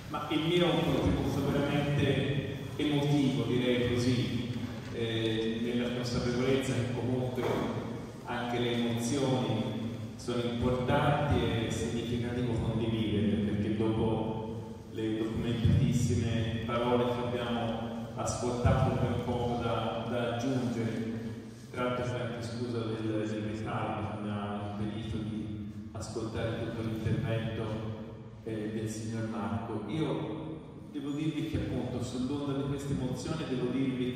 Ma il mio è un contributo veramente emotivo, direi così, nella consapevolezza che comunque anche le emozioni sono importanti e significativo condividere, perché dopo le documentatissime parole che abbiamo ascoltato per poco da aggiungere, tra l'altro anche scusa del ritardo che mi ha impedito di ascoltare tutto l'intervento del signor Marco. Io devo dirvi che appunto sull'onda di questa emozione devo dirvi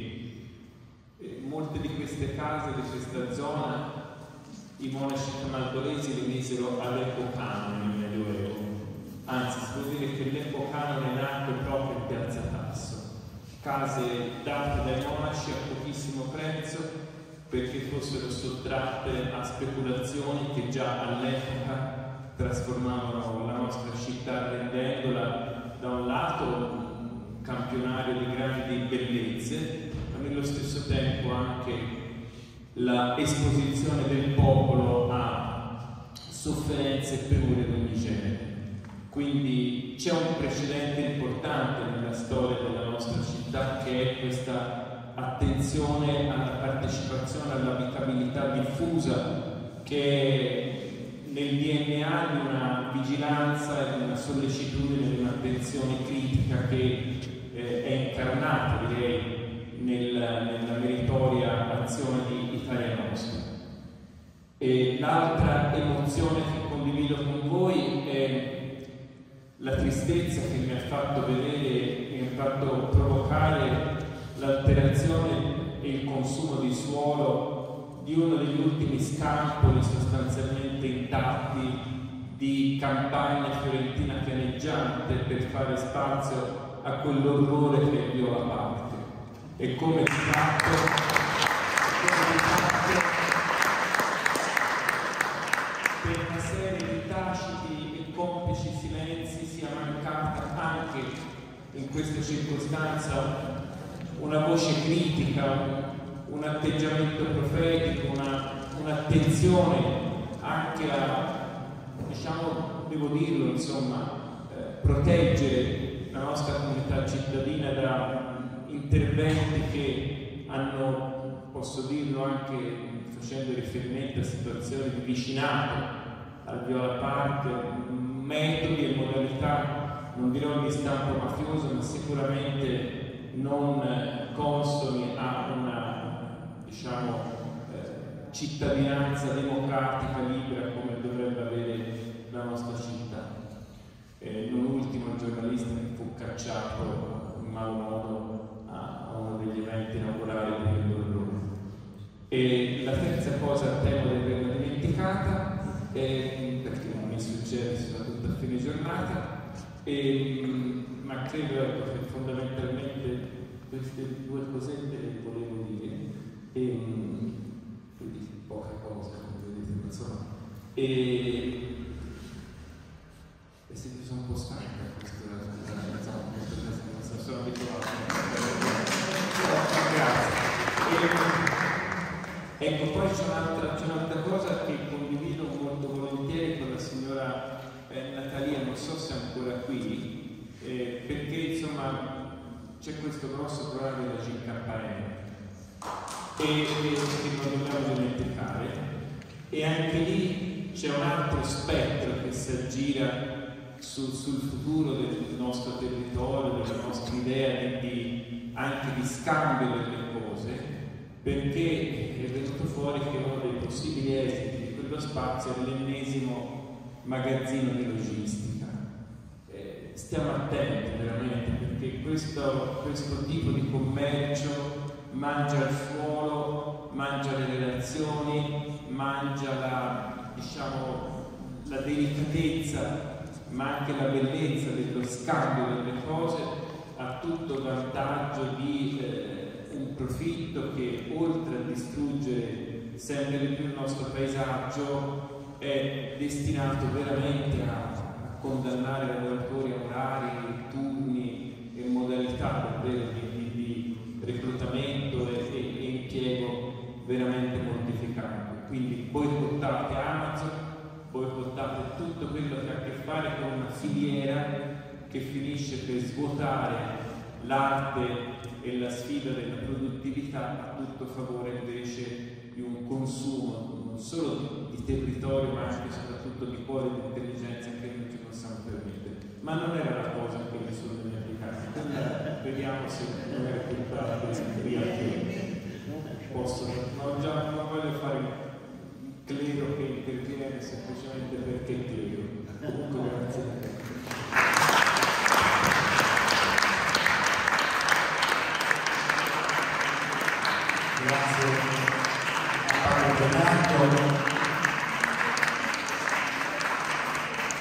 che molte di queste case, di questa zona, i monaci camaldolesi le misero all'epocanone nel Medioevo. Anzi, si può dire che l'epocanone nacque proprio in Piazza Tasso, case date dai monaci a pochissimo prezzo perché fossero sottratte a speculazioni che già all'epoca trasformavano la nostra città, rendendola da un lato un campionario di grandi bellezze, ma nello stesso tempo anche l'esposizione del popolo a sofferenze e penurie di ogni genere. Quindi c'è un precedente importante nella storia della nostra città, che è questa attenzione alla partecipazione, all'abitabilità diffusa, che è nel DNA di una vigilanza e di una sollecitudine, di un'attenzione critica che è incarnata, direi, nella meritoria azione di Italia Nostra. E l'altra emozione che condivido con voi è la tristezza che mi ha fatto vedere, mi ha fatto provocare l'alterazione e il consumo di suolo di uno degli ultimi scampoli sostanzialmente intatti di campagna fiorentina pianeggiante per fare spazio a quell'orrore che è Viola Parte. E come di fatto per una serie di taciti e complici silenzi sia mancata anche in questa circostanza una voce critica, un atteggiamento profetico, un'attenzione anche a, diciamo, devo dirlo, insomma, proteggere la nostra comunità cittadina da interventi che hanno, posso dirlo anche facendo riferimento a situazioni di vicinato al Viola Parte, metodi e modalità, non dirò di stampo mafioso, ma sicuramente non consoni a una, diciamo, cittadinanza democratica libera come dovrebbe avere la nostra città. Non ultimo il giornalista che fu cacciato in malo modo a uno degli eventi inaugurali di quell'orrore. E la terza cosa, temo di averla dimenticata, perché non mi succede soprattutto a fine giornata, ma credo che fondamentalmente queste due cosette le volevo dire, quindi poche cose, come vedete, insomma. E senti, sono un po' stanca questo, non sono abituato. Grazie. Ecco, poi c'è un'altra cosa che condivido molto volentieri con la signora Natalia, non so se è ancora qui, perché insomma c'è questo grosso problema della GKN e non dobbiamo dimenticare, e anche lì c'è un altro spettro che si aggira sul futuro del nostro territorio, della nostra idea anche di scambio delle cose, perché è venuto fuori che uno dei possibili esiti di quello spazio è l'ennesimo magazzino di logistica. Stiamo attenti veramente, perché questo tipo di commercio mangia il suolo, mangia le relazioni, mangia la delicatezza, ma anche la bellezza dello scambio delle cose, a tutto vantaggio di un profitto che, oltre a distruggere sempre di più il nostro paesaggio, è destinato veramente a condannare i lavoratori a orari, turni e modalità davvero di reclutamento e impiego veramente mortificanti. Quindi boicottate Amazon, boicottate tutto quello che ha a che fare con una filiera che finisce per svuotare l'arte e la sfida della produttività a tutto favore invece di un consumo non solo di territorio ma anche e soprattutto di cuore di intelligenza che non ci possiamo permettere. Ma non era la cosa che nessuno degli applicati. Vediamo se non è tutta via che posso. Non voglio fare il clero che interviene semplicemente perché è clero. Comunque grazie a te. Grazie a Paolo Donato.